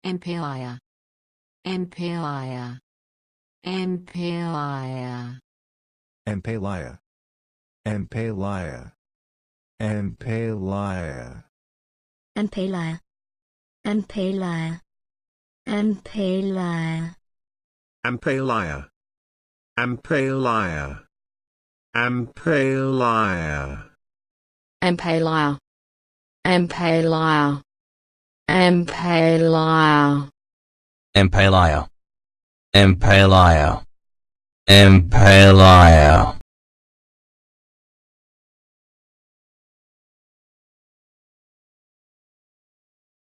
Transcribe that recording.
Empalia. Empalia. Empalia. Empalia. Empalia. Empalia. Empalia. Empalia. Empalia. Ampalia. Ampalia. Ampalia. Empalia. Empalia. Empalia. Empalia. Empalia. Empalia.